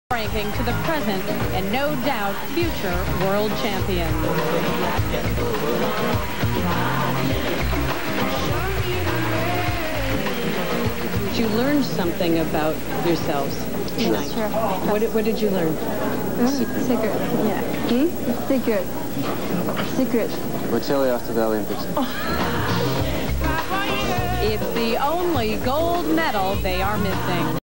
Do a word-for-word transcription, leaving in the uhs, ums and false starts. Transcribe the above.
ranking to the present and no doubt future world champion. You learned something about yourselves tonight. Yes, sure. What did, what did you learn? Mm, secret. Yeah. Hmm? Secret. Secret. We'll tell you after the Olympics. It's the only gold medal they are missing.